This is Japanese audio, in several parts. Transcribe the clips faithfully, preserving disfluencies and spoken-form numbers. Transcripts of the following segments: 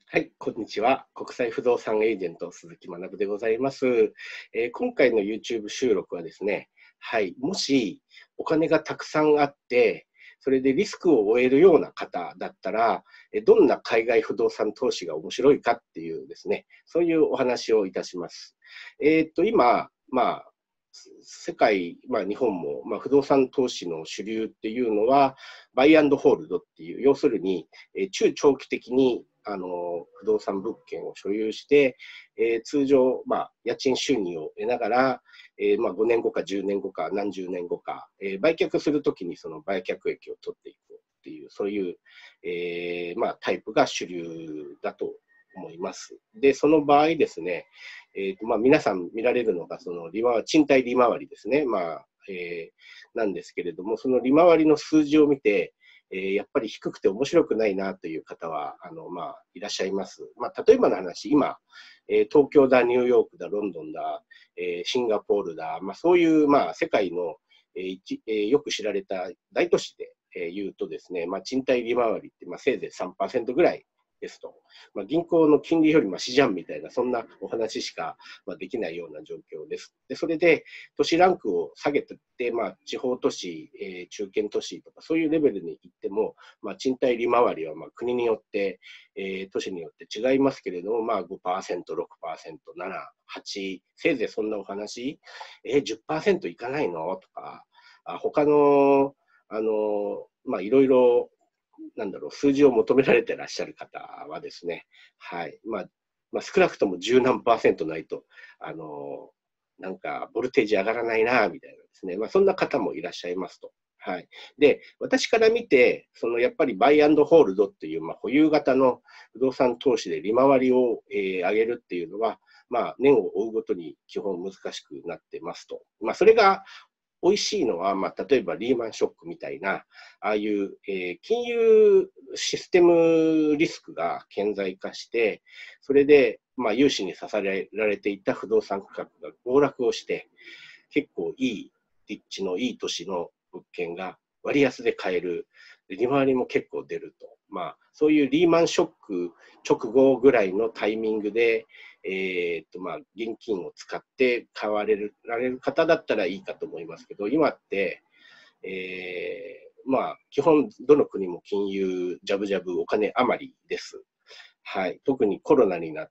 はい、こんにちは。国際不動産エージェント鈴木学でございます、えー今回の YouTube 収録はですね、はい、もしお金がたくさんあって、それでリスクを負えるような方だったら、えどんな海外不動産投資が面白いかっていうですね、そういうお話をいたします。えーっと、今、まあ、世界、まあ、日本も、まあ、不動産投資の主流っていうのは、バイアンドホールドっていう、要するに、えー中長期的にあの不動産物件を所有して、えー通常、まあ、家賃収入を得ながら、えーまあ、ごねんごかじゅうねんごか何十年後か、えー売却するときにその売却益を取っていくっていう、そういう、えーまあ、タイプが主流だと思います。で、その場合ですね、えーとまあ、皆さん見られるのがその利回賃貸利回りですね、まあえー、なんですけれども、その利回りの数字を見て、えーやっぱり低くて面白くないなという方はあの、まあ、いらっしゃいます。まあ、例えばの話、今、えー東京だ、ニューヨークだ、ロンドンだ、えーシンガポールだ、まあ、そういう、まあ、世界の、えー一えーよく知られた大都市で、えー言うとですね、まあ、賃貸利回りって、まあ、せいぜいさんパーセントぐらいですと。まあ、銀行の金利よりマシじゃんみたいな、そんなお話しか、まあ、できないような状況です。で、それで、都市ランクを下げていって、まあ、地方都市、えー中堅都市とか、そういうレベルに行っても、まあ、賃貸利回りはまあ国によって、えー都市によって違いますけれども、まあ、ごパーセント、ろくパーセント、なな、はち、せいぜいそんなお話、えー、じゅっパーセントいかないのとか、あ他の、あの、まあ、いろいろ、なんだろう、数字を求められてらっしゃる方はですね、はい、まあ、まあ、少なくとも十何パーセントないと、あの、なんか、ボルテージ上がらないな、みたいなですね、まあ、そんな方もいらっしゃいますと。はい。で、私から見て、そのやっぱりバイアンドホールドっていう、まあ、保有型の不動産投資で利回りを、えー上げるっていうのは、まあ、年を追うごとに基本難しくなってますと。まあ、それが美味しいのは、まあ、例えばリーマンショックみたいな、ああいう、えー金融システムリスクが顕在化して、それで、まあ、融資に支えられていた不動産価格が暴落をして、結構いい立地のいい都市の物件が割安で買える。利回りも結構出ると。まあ、そういうリーマンショック直後ぐらいのタイミングで、えーっとまあ、現金を使って買われるられる方だったらいいかと思いますけど、今って、えーまあ、基本どの国も金融ジャブジャブお金余りです。はい、特にコロナになって、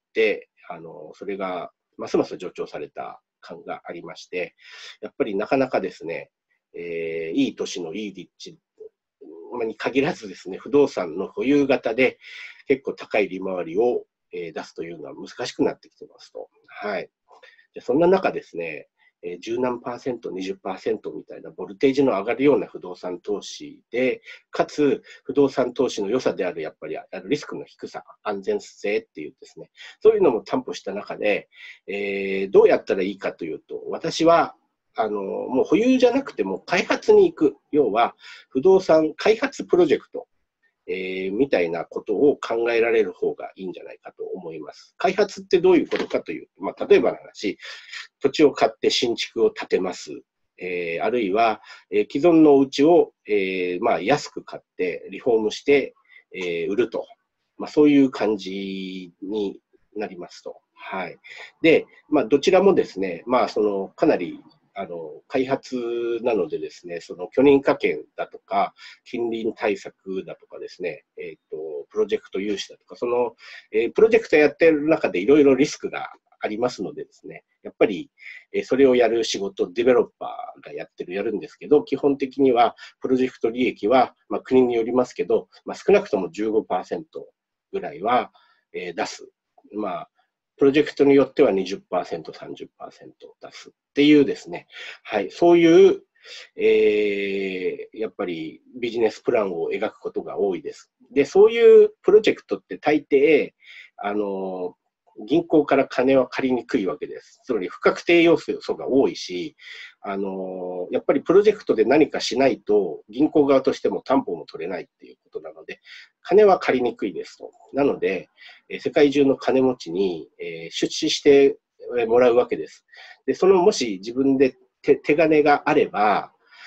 あのそれがますます助長された感がありまして、やっぱりなかなかですね、えーいい都市のいい立地に限らずですね、不動産の保有型で結構高い利回りを、えー出すというのは難しくなってきてますと。はい。でそんな中ですね、えー、じゅう何パーセント、にじゅっパーセントみたいなボルテージの上がるような不動産投資で、かつ不動産投資の良さであるやっぱりあのリスクの低さ、安全性っていうですね、そういうのも担保した中で、えーどうやったらいいかというと、私はあのもう保有じゃなくても開発に行く、要は不動産開発プロジェクト、えーみたいなことを考えられる方がいいんじゃないかと思います。開発ってどういうことかというと、まあ、例えばの話、土地を買って新築を建てます。えーあるいは、えー既存のお家を、えーまあ、安く買ってリフォームして、えー売ると、まあ、そういう感じになりますと。はい。で、まあ、どちらもですね、まあ、そのかなりあの開発なのでですね、その許認可権だとか、近隣対策だとかですね、えーと、プロジェクト融資だとか、その、えープロジェクトやってる中でいろいろリスクがありますのでですね、やっぱり、えーそれをやる仕事、デベロッパーがやってる、やるんですけど、基本的にはプロジェクト利益は、まあ、国によりますけど、まあ、少なくともじゅうごパーセントぐらいは、えー出す。まあ、プロジェクトによってはにじゅっパーセント、さんじゅっパーセント出すっていうですね、はい、そういう、えーやっぱりビジネスプランを描くことが多いです。で、そういうプロジェクトって大抵、あの、銀行から金は借りにくいわけです。つまり不確定要素が多いし、あのやっぱりプロジェクトで何かしないと、銀行側としても担保も取れないっていうことなので、金は借りにくいですと。なので、え世界中の金持ちに、えー出資してもらうわけです。で、そのもし自分で手手金があれば、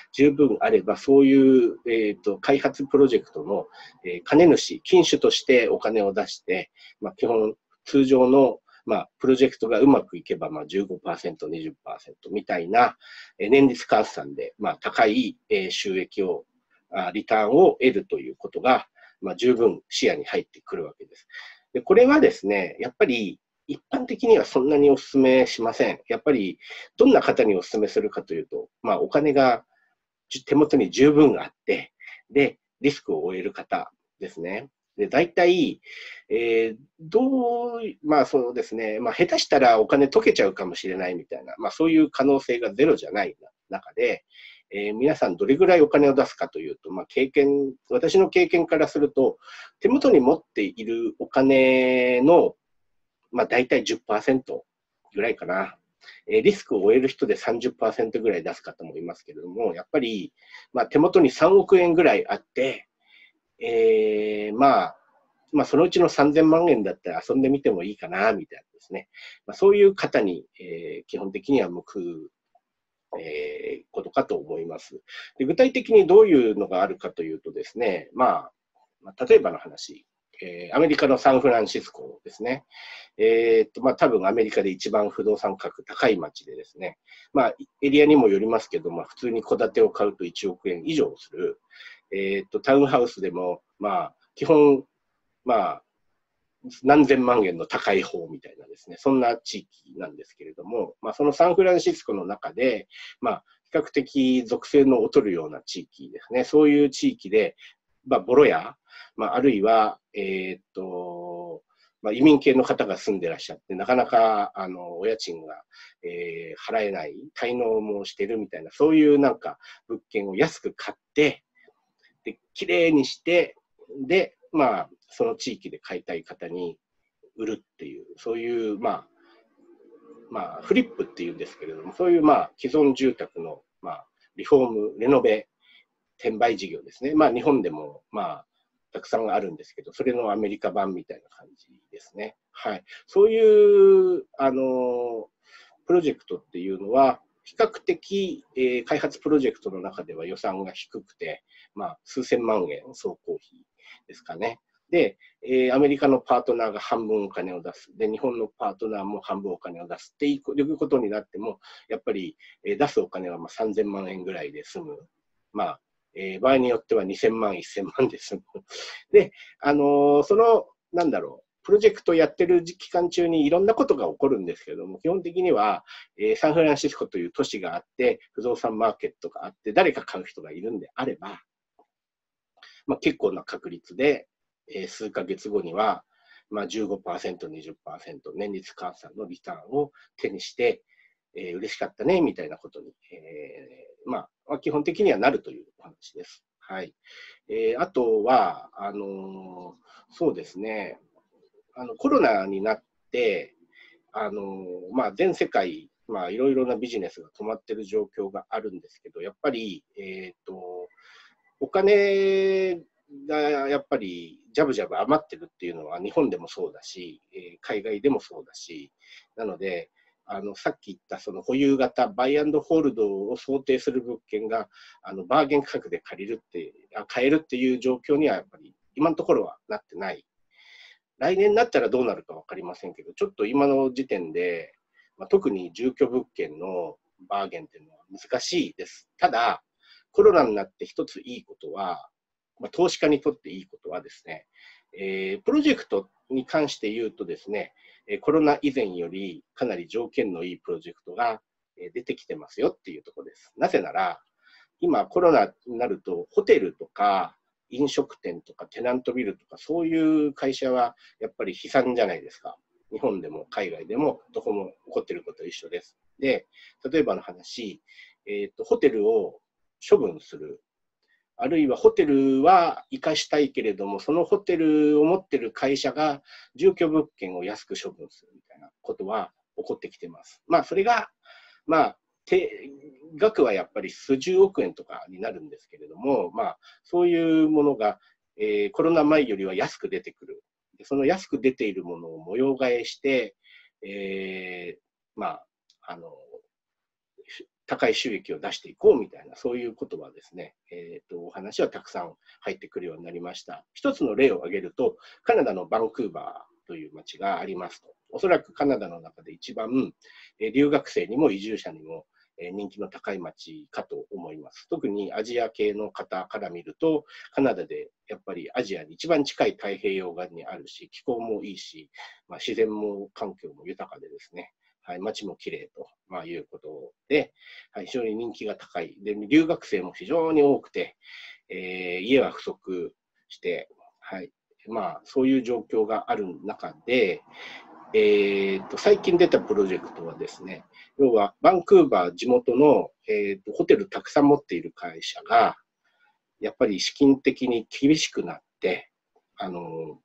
十分あれば、そういう、えーと、開発プロジェクトの、えー、金主、金主としてお金を出して、まあ、基本、通常の、まあ、プロジェクトがうまくいけば、まあ、じゅうごパーセント、にじゅっパーセント みたいな、えー、年率換算で、まあ、高い、えー、収益を、あ、リターンを得るということが、まあ、十分視野に入ってくるわけです。で、これはですね、やっぱり、一般的にはそんなにお勧めしません。やっぱり、どんな方にお勧めするかというと、まあ、お金が手元に十分あって、で、リスクを負える方ですね。で、大体、えー、どう、まあそうですね、まあ下手したらお金溶けちゃうかもしれないみたいな、まあそういう可能性がゼロじゃない中で、えー、皆さんどれぐらいお金を出すかというと、まあ経験、私の経験からすると、手元に持っているお金の、まあ大体 じゅっパーセント ぐらいかな。リスクを負える人で さんじゅっパーセント ぐらい出す方もいますけれども、やっぱり、まあ、手元にさんおくえんぐらいあって、えー、まあ、まあ、そのうちのさんぜんまんえんだったら遊んでみてもいいかな、みたいなですね。まあ、そういう方に、えー、基本的には向く、えー、ことかと思います。で、具体的にどういうのがあるかというとですね、まあ、まあ、例えばの話、えー、アメリカのサンフランシスコですね。えー、っと、まあ、多分アメリカで一番不動産価格高い街でですね、まあ、エリアにもよりますけど、まあ、普通に戸建てを買うといちおくえん以上する、えー、っと、タウンハウスでも、まあ、基本、まあ、何千万円の高い方みたいなですね、そんな地域なんですけれども、まあ、そのサンフランシスコの中で、まあ、比較的属性の劣るような地域ですね、そういう地域で、まあ、ボロ屋、まあ、あるいは、えー、っと、まあ、移民系の方が住んでらっしゃって、なかなか、あの、お家賃が、えー、払えない、滞納もしてるみたいな、そういうなんか物件を安く買って、で、きれいにして、で、まあ、その地域で買いたい方に売るっていう、そういう、まあ、まあ、フリップっていうんですけれども、そういう、まあ、既存住宅の、まあ、リフォーム、レノベ、転売事業ですね。まあ、日本でも、まあ、たくさんあるんですけど、それのアメリカ版みたいな感じですね。はい。そういう、あの、プロジェクトっていうのは、比較的、えー、開発プロジェクトの中では予算が低くて、まあ、数千万円総工費ですかね。で、えー、アメリカのパートナーが半分お金を出す。で、日本のパートナーも半分お金を出すっていうことになっても、やっぱり、えー、出すお金はまあさんぜんまんえんぐらいで済む。まあ、えー、場合によってはにせんまん、せんまんで済む。で、あのー、その、なんだろう、プロジェクトやってる期間中にいろんなことが起こるんですけれども、基本的には、えー、サンフランシスコという都市があって、不動産マーケットがあって、誰か買う人がいるんであれば、まあ、結構な確率で、えー、数ヶ月後には、まあ、じゅうごパーセント、にじゅっパーセント 年率換算のリターンを手にして、えー、嬉しかったね、みたいなことに、えー、まあ、基本的にはなるというお話です。はい。えー、あとは、あのー、そうですね、あのコロナになって、あのー、まあ、全世界、まあ、いろいろなビジネスが止まっている状況があるんですけど、やっぱり、えっと、お金がやっぱりジャブジャブ余ってるっていうのは日本でもそうだし、えー、海外でもそうだし、なので、あのさっき言ったその保有型、バイアンドホールドを想定する物件があのバーゲン価格で借りるって、買えるっていう状況にはやっぱり今のところはなってない。来年になったらどうなるか分かりませんけど、ちょっと今の時点で、まあ、特に住居物件のバーゲンっていうのは難しいです。ただ、コロナになって一ついいことは、まあ、投資家にとっていいことはですね、えー、プロジェクトに関して言うとですね、コロナ以前よりかなり条件のいいプロジェクトが出てきてますよっていうところです。なぜなら、今コロナになるとホテルとか飲食店とかテナントビルとかそういう会社はやっぱり悲惨じゃないですか。日本でも海外でもどこも起こっていることは一緒です。で、例えばの話、えーと、ホテルを処分する。あるいはホテルは生かしたいけれども、そのホテルを持っている会社が住居物件を安く処分するみたいなことは起こってきてます。まあ、それが、まあ、額はやっぱり数十億円とかになるんですけれども、まあ、そういうものが、えー、コロナ前よりは安く出てくる。でその安く出ているものを模様替えして、えー、まあ、あの、 高い収益を出していこうみたいな、そういうことはですね、えーと、お話はたくさん入ってくるようになりました。一つの例を挙げると、カナダのバンクーバーという街がありますと。おそらくカナダの中で一番、え留学生にも移住者にも人気の高い街かと思います。特にアジア系の方から見ると、カナダでやっぱりアジアに一番近い太平洋側にあるし、気候もいいし、まあ、自然も環境も豊かでですね、はい、街も綺麗と、まあ、いうことで、はい、非常に人気が高い。で、留学生も非常に多くて、えー、家は不足して、はい、まあ、そういう状況がある中で、えーと、最近出たプロジェクトはですね、要はバンクーバー地元の、えーと、ホテルたくさん持っている会社が、やっぱり資金的に厳しくなって、あの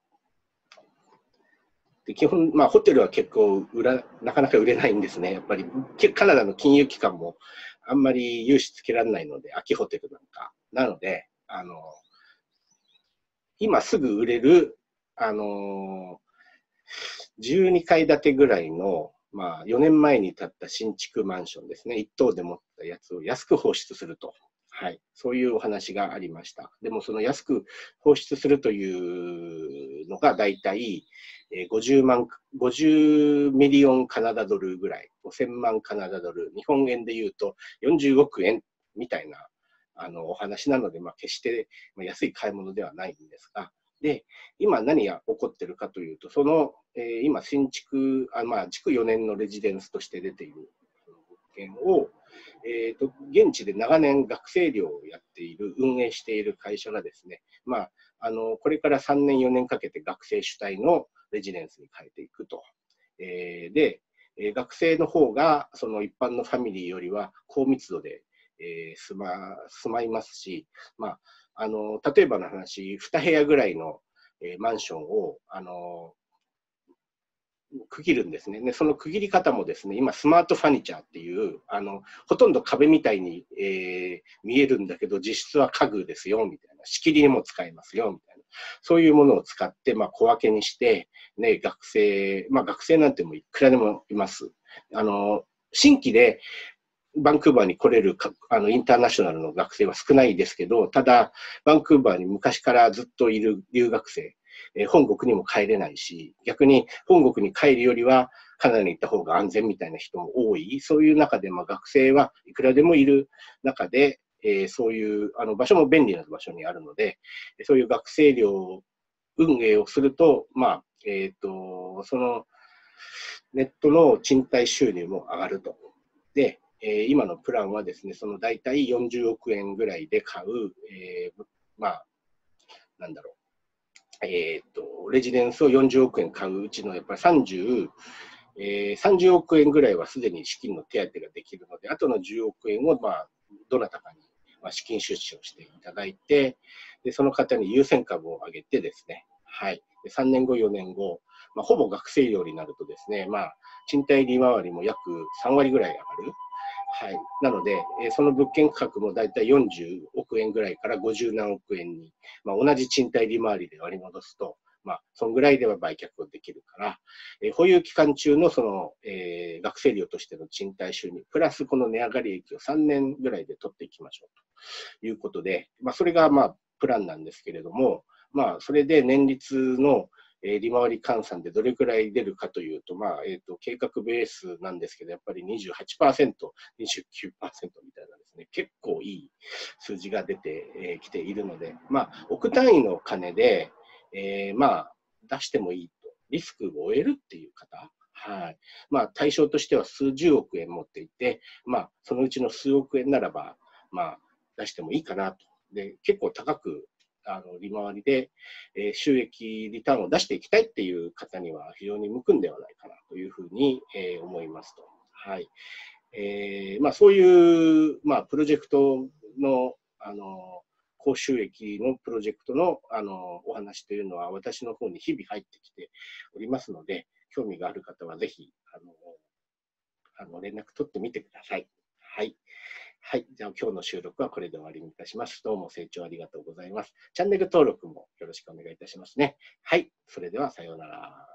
で基本、まあ、ホテルは結構売ら、なかなか売れないんですね。やっぱりカナダの金融機関もあんまり融資つけられないので、空きホテルなんか。なので、あの今すぐ売れる、あのじゅうにかい建てぐらいの、まあ、よねんまえに建った新築マンションですね。一棟で持ったやつを安く放出すると。はい。そういうお話がありました。でも、その安く放出するというのが、だいたいごじゅうまん、ごじゅうミリオンカナダドルぐらい、ごせんまんカナダドル、日本円で言うとよんじゅうおくえんみたいなあのお話なので、まあ、決して安い買い物ではないんですが、で、今何が起こっているかというと、その、えー、今、新築、あまあ、築よねんのレジデンスとして出ている物件を、えーと、現地で長年学生寮をやっている、運営している会社がですね、まあ、あのこれからさんねん、よねんかけて学生主体のレジデンスに変えていくと。えー、で、学生の方がその一般のファミリーよりは高密度で、えー、住ま、住まいますし、まあ、あの例えばの話、にへやぐらいの、えー、マンションをあの区切るんですね。で、その区切り方もですね、今、スマートファニチャーっていう、あのほとんど壁みたいに、えー、見えるんだけど、実質は家具ですよ、みたいな。仕切りにも使えますよ、みたいな。そういうものを使って、まあ、小分けにして、ね、学生、まあ、学生なんてもいくらでもいます。あの新規でバンクーバーに来れるあのインターナショナルの学生は少ないですけど、ただ、バンクーバーに昔からずっといる留学生、えー、本国にも帰れないし、逆に本国に帰るよりはカナダに行った方が安全みたいな人も多い、そういう中で、まあ、学生はいくらでもいる中で、えー、そういうあの場所も便利な場所にあるので、そういう学生寮運営をすると、まあえーと、そのネットの賃貸収入も上がると。でえー、今のプランはですね、その大体よんじゅうおくえんぐらいで買う、えー、まあ、なんだろう、えー、っと、レジデンスをよんじゅうおくえん買ううちのやっぱりさんじゅう、えー、さんじゅうおくえんぐらいはすでに資金の手当ができるので、あとのじゅうおくえんを、まあ、どなたかに資金出資をしていただいて、でその方に優先株を上げてですね、はい、さんねんご、よねんご、まあ、ほぼ学生寮になるとですね、まあ、賃貸利回りも約さんわりぐらい上がる。はい、なので、その物件価格もだいたいよんじゅうおくえんぐらいからごじゅうなんおくえんに、まあ、同じ賃貸利回りで割り戻すと、まあ、そのぐらいでは売却できるから、えー、保有期間中のその、えー、学生寮としての賃貸収入、プラスこの値上がり益をさんねんぐらいで取っていきましょうということで、まあ、それがまあプランなんですけれども、まあ、それで年率の利回り換算でどれくらい出るかというと、まあえー、と計画ベースなんですけど、やっぱり にじゅうはちパーセント、にじゅうきゅうパーセント みたいなですね、結構いい数字が出てきているので、まあ、億単位の金で、えー、まあ出してもいいと、リスクを負えるっていう方、はいまあ、対象としては数十億円持っていて、まあ、そのうちの数億円ならば、まあ、出してもいいかなと。で結構高くあの利回りで、えー、収益リターンを出していきたいっていう方には非常に向くんではないかなというふうに、えー、思いますと。はいえーまあ、そういう、まあ、プロジェクトの、あの高収益のプロジェクトの、あのお話というのは私の方に日々入ってきておりますので、興味がある方はぜひあのあの連絡取ってみてください。はい。はい。じゃあ今日の収録はこれで終わりにいたします。どうも清聴ありがとうございます。チャンネル登録もよろしくお願いいたしますね。はい。それではさようなら。